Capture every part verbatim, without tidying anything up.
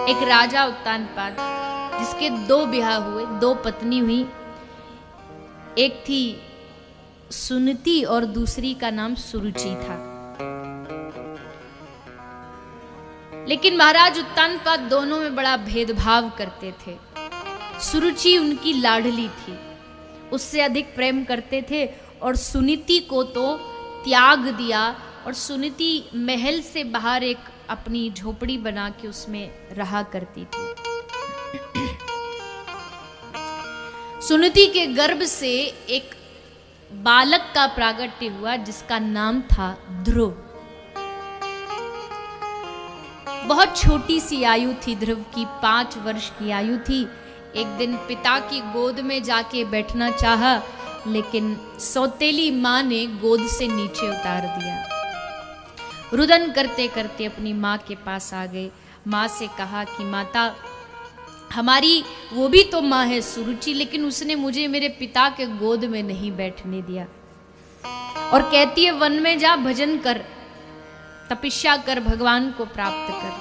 एक राजा उत्तानपाद जिसके दो ब्याह हुए, दो पत्नी हुई। एक थी सुनीति और दूसरी का नाम सुरुचि था। लेकिन महाराज उत्तानपाद दोनों में बड़ा भेदभाव करते थे। सुरुचि उनकी लाडली थी, उससे अधिक प्रेम करते थे, और सुनीति को तो त्याग दिया। और सुनीति महल से बाहर एक अपनी झोपड़ी बना के उसमें रहा करती थी। सुनीति के गर्भ से एक बालक का प्रागट्य हुआ जिसका नाम था ध्रुव। बहुत छोटी सी आयु थी ध्रुव की, पांच वर्ष की आयु थी। एक दिन पिता की गोद में जाके बैठना चाहा, लेकिन सौतेली माँ ने गोद से नीचे उतार दिया। रुदन करते करते अपनी माँ के पास आ गए। माँ से कहा कि माता, हमारी वो भी तो माँ है सुरुचि, लेकिन उसने मुझे मेरे पिता के गोद में नहीं बैठने दिया, और कहती है वन में जा, भजन कर, तपस्या कर, भगवान को प्राप्त कर।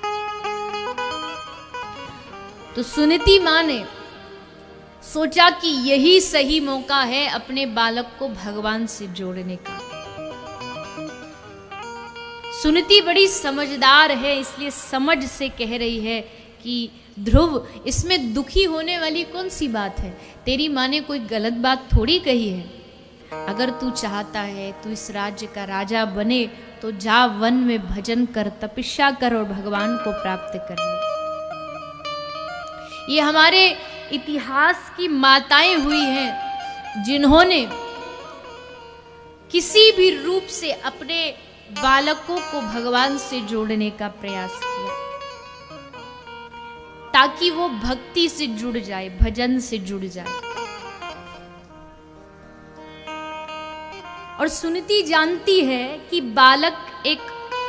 तो सुनीति माँ ने सोचा कि यही सही मौका है अपने बालक को भगवान से जोड़ने का। सुनीति बड़ी समझदार है, इसलिए समझ से कह रही है कि ध्रुव, इसमें दुखी होने वाली कौन सी बात है? तेरी माँ ने कोई गलत बात थोड़ी कही है। अगर तू चाहता है तू इस राज्य का राजा बने, तो जा वन में भजन कर, तपस्या कर और भगवान को प्राप्त कर ले। ये हमारे इतिहास की माताएं हुई हैं जिन्होंने किसी भी रूप से अपने बालकों को भगवान से जोड़ने का प्रयास किया, ताकि वो भक्ति से जुड़ जाए, भजन से जुड़ जाए। और सुनीति जानती है कि बालक एक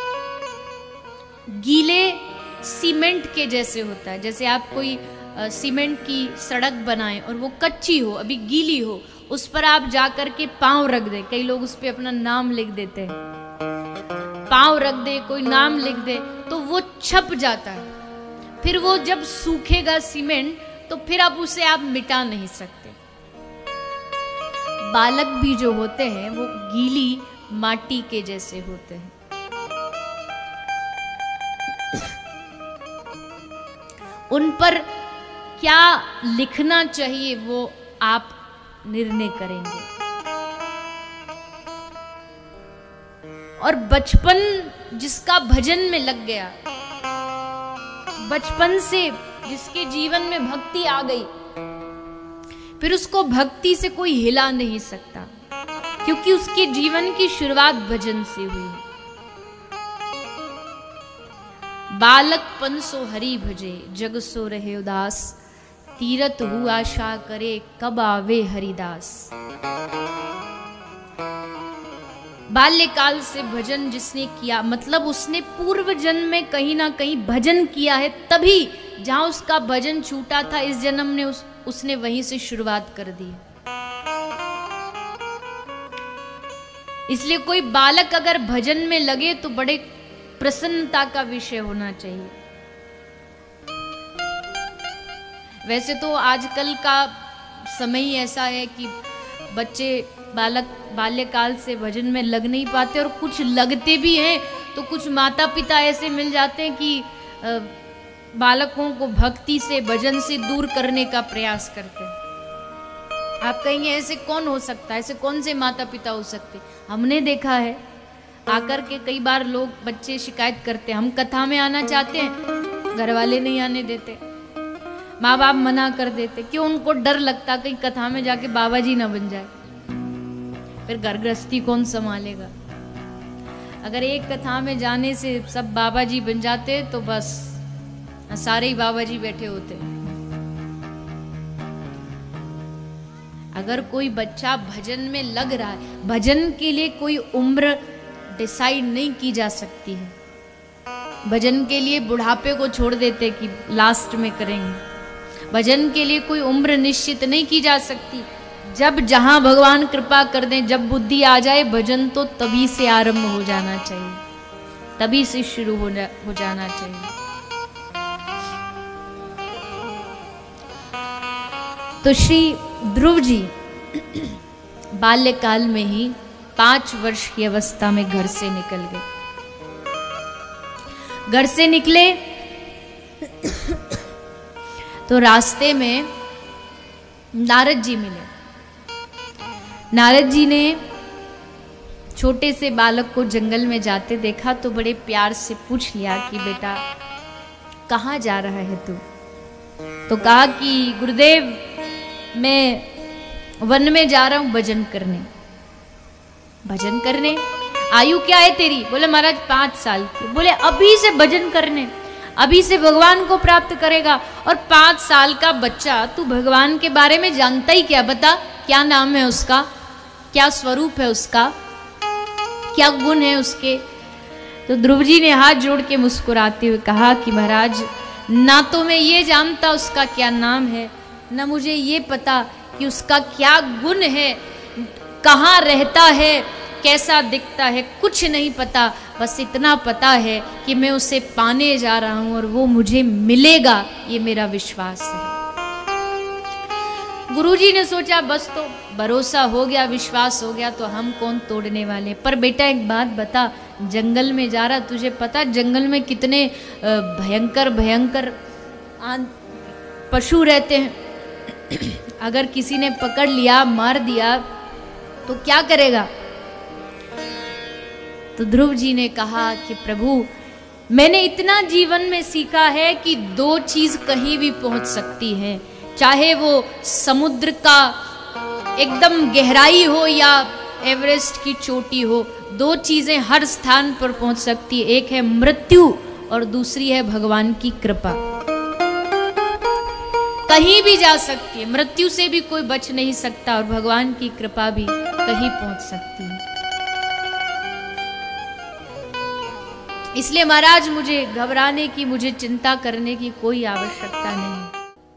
गीले सीमेंट के जैसे होता है। जैसे आप कोई सीमेंट की सड़क बनाएं और वो कच्ची हो, अभी गीली हो, उस पर आप जाकर के पांव रख दें। कई लोग उस पर अपना नाम लिख देते हैं, पांव रख दे, कोई नाम लिख दे, तो वो छप जाता है। फिर वो जब सूखेगा सीमेंट, तो फिर अब उसे आप मिटा नहीं सकते। बालक भी जो होते हैं वो गीली माटी के जैसे होते हैं। उन पर क्या लिखना चाहिए वो आप निर्णय करेंगे। और बचपन जिसका भजन में लग गया, बचपन से जिसके जीवन में भक्ति आ गई, फिर उसको भक्ति से कोई हिला नहीं सकता, क्योंकि उसके जीवन की शुरुआत भजन से हुई। बालकपन सो हरि भजे, जग सो रहे उदास, तीरथ हुआ आशा करे, कब आवे हरिदास। बाल्यकाल से भजन जिसने किया, मतलब उसने पूर्व जन्म में कहीं ना कहीं भजन किया है, तभी जहां उसका भजन छूटा था, इस जन्म ने उस, उसने वहीं से शुरुआत कर दी। इसलिए कोई बालक अगर भजन में लगे तो बड़े प्रसन्नता का विषय होना चाहिए। वैसे तो आजकल का समय ही ऐसा है कि बच्चे बालक बाल्यकाल से भजन में लग नहीं पाते, और कुछ लगते भी हैं तो कुछ माता पिता ऐसे मिल जाते हैं कि बालकों को भक्ति से, भजन से दूर करने का प्रयास करते हैं। आप कहेंगे ऐसे कौन हो सकता है, ऐसे कौन से माता पिता हो सकते? हमने देखा है, आकर के कई बार लोग, बच्चे शिकायत करते हैं, हम कथा में आना चाहते हैं, घर वाले नहीं आने देते, माँ बाप मना कर देते। क्यों? उनको डर लगता कहीं कथा में जाके बाबा जी ना बन जाए, फिर घर गृहस्थी कौन संभालेगा। अगर एक कथा में जाने से सब बाबा जी बन जाते तो बस सारे ही बाबा जी बैठे होते। अगर कोई बच्चा भजन में लग रहा है, भजन के लिए कोई उम्र डिसाइड नहीं की जा सकती है। भजन के लिए बुढ़ापे को छोड़ देते कि लास्ट में करेंगे। भजन के लिए कोई उम्र निश्चित नहीं की जा सकती। जब जहां भगवान कृपा कर दें, जब बुद्धि आ जाए, भजन तो तभी से आरंभ हो जाना चाहिए, तभी से शुरू हो, जा, हो जाना चाहिए। तो श्री ध्रुव जी बाल्यकाल में ही पांच वर्ष की अवस्था में घर से निकल गए। घर से निकले तो रास्ते में नारद जी मिले। नारद जी ने छोटे से बालक को जंगल में जाते देखा तो बड़े प्यार से पूछ लिया कि बेटा कहाँ जा रहा है तू? तो कहा कि गुरुदेव मैं वन में जा रहा हूं भजन करने। भजन करने? आयु क्या है तेरी? बोले महाराज पांच साल की। बोले अभी से भजन करने, अभी से भगवान को प्राप्त करेगा। और पांच साल का बच्चा तू भगवान के बारे में जानता ही क्या? बता क्या नाम है उसका, क्या स्वरूप है उसका, क्या गुण है उसके? तो ध्रुव जी ने हाथ जोड़ के मुस्कुराते हुए कहा कि महाराज ना तो मैं ये जानता उसका क्या नाम है, ना मुझे ये पता कि उसका क्या गुण है, कहाँ रहता है, कैसा दिखता है, कुछ नहीं पता। बस इतना पता है कि मैं उसे पाने जा रहा हूं और वो मुझे मिलेगा, ये मेरा विश्वास है। गुरुजी ने सोचा बस तो भरोसा हो गया, विश्वास हो गया तो हम कौन तोड़ने वाले। पर बेटा एक बात बता, जंगल में जा रहा, तुझे पता जंगल में कितने भयंकर भयंकर पशु रहते हैं। अगर किसी ने पकड़ लिया, मार दिया तो क्या करेगा? तो ध्रुव जी ने कहा कि प्रभु मैंने इतना जीवन में सीखा है कि दो चीज कहीं भी पहुंच सकती है, चाहे वो समुद्र का एकदम गहराई हो या एवरेस्ट की चोटी हो, दो चीजें हर स्थान पर पहुंच सकती है। एक है मृत्यु और दूसरी है भगवान की कृपा। कहीं भी जा सकती है, मृत्यु से भी कोई बच नहीं सकता और भगवान की कृपा भी कहीं पहुंच सकती है। इसलिए महाराज मुझे घबराने की, मुझे चिंता करने की कोई आवश्यकता नहीं।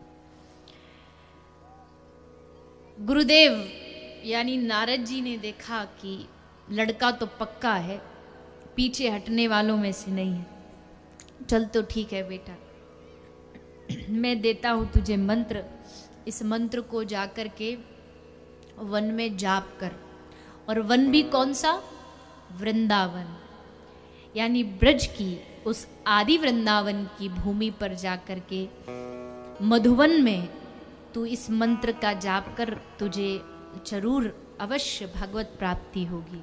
गुरुदेव यानी नारद जी ने देखा कि लड़का तो पक्का है, पीछे हटने वालों में से नहीं है। चल तो ठीक है बेटा, मैं देता हूं तुझे मंत्र, इस मंत्र को जाकर के वन में जाप कर। और वन भी कौन सा? वृंदावन, यानी ब्रज की उस आदि वृंदावन की भूमि पर जाकर के मधुवन में तू इस मंत्र का जाप कर, तुझे जरूर अवश्य भगवत प्राप्ति होगी।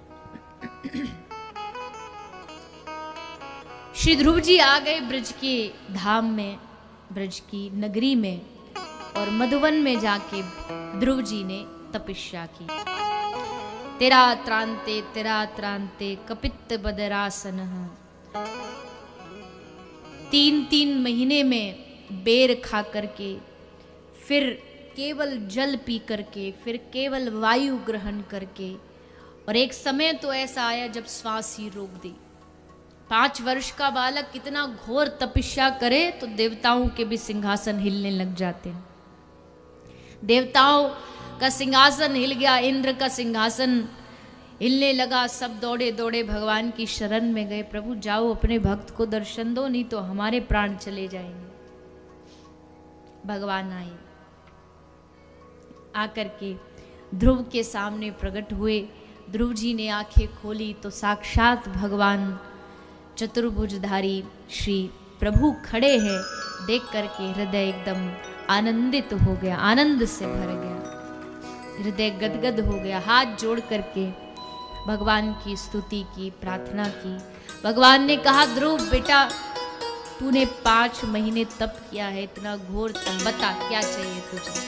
श्री ध्रुव जी आ गए ब्रज के धाम में, ब्रज की नगरी में, और मधुवन में जाके ध्रुव जी ने तपस्या की। तेरा त्रांते तेरा त्रांते कपित बदरासन। तीन तीन महीने में बेर खा करके, फिर केवल जल पी करके, फिर केवल वायु ग्रहण करके, और एक समय तो ऐसा आया जब श्वास ही रोक दी। पांच वर्ष का बालक कितना घोर तपस्या करे तो देवताओं के भी सिंहासन हिलने लग जाते हैं। देवताओं का सिंहासन हिल गया, इंद्र का सिंहासन हिलने लगा। सब दौड़े दौड़े भगवान की शरण में गए, प्रभु जाओ अपने भक्त को दर्शन दो, नहीं तो हमारे प्राण चले जाएंगे। भगवान आए, आकर के ध्रुव के सामने प्रकट हुए। ध्रुव जी ने आंखें खोली तो साक्षात भगवान चतुर्भुजधारी श्री प्रभु खड़े हैं। देख करके हृदय एकदम आनंदित हो गया, आनंद से भर गया, हृदय गदगद हो गया। हाथ जोड़ करके भगवान की स्तुति की, प्रार्थना की। भगवान ने कहा ध्रुव बेटा, तूने पांच महीने तप किया है, इतना घोर तप, बता क्या चाहिए तुझे।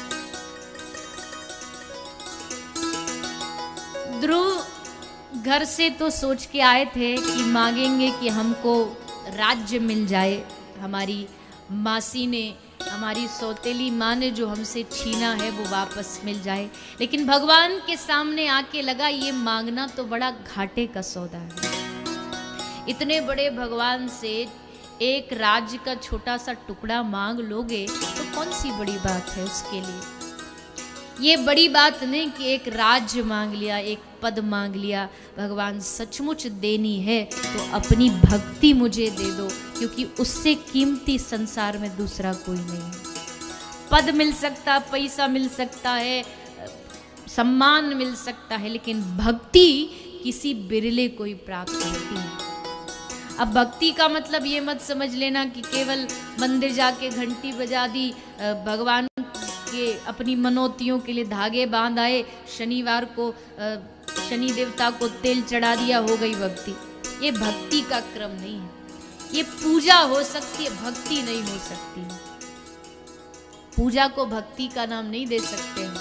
ध्रुव घर से तो सोच के आए थे कि मांगेंगे कि हमको राज्य मिल जाए, हमारी मासी ने, हमारी सौतेली माँ ने जो हमसे छीना है वो वापस मिल जाए। लेकिन भगवान के सामने आके लगा ये मांगना तो बड़ा घाटे का सौदा है। इतने बड़े भगवान से एक राज्य का छोटा सा टुकड़ा मांग लोगे तो कौन सी बड़ी बात है उसके लिए। ये बड़ी बात नहीं कि एक राज्य मांग लिया, एक पद मांग लिया। भगवान सचमुच देनी है तो अपनी भक्ति मुझे दे दो, क्योंकि उससे कीमती संसार में दूसरा कोई नहीं है। पद मिल सकता है, पैसा मिल सकता है, सम्मान मिल सकता है, लेकिन भक्ति किसी बिरले को ही प्राप्त होती है। अब भक्ति का मतलब ये मत समझ लेना कि केवल मंदिर जाके घंटी बजा दी, भगवान के अपनी मनोतियों के लिए धागे बांध आए, शनिवार को शनि देवता को तेल चढ़ा दिया, हो गई भक्ति। ये भक्ति का क्रम नहीं है। ये पूजा हो सकती है, भक्ति नहीं हो सकती। पूजा को भक्ति का नाम नहीं दे सकते हैं।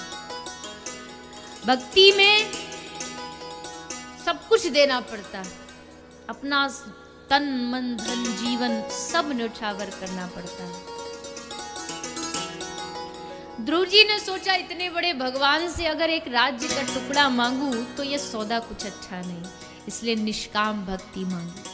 भक्ति में सब कुछ देना पड़ता है, अपना तन मन धन जीवन सब न्योछावर करना पड़ता है। ध्रुव जी ने सोचा इतने बड़े भगवान से अगर एक राज्य का टुकड़ा मांगू तो ये सौदा कुछ अच्छा नहीं, इसलिए निष्काम भक्ति मांगी।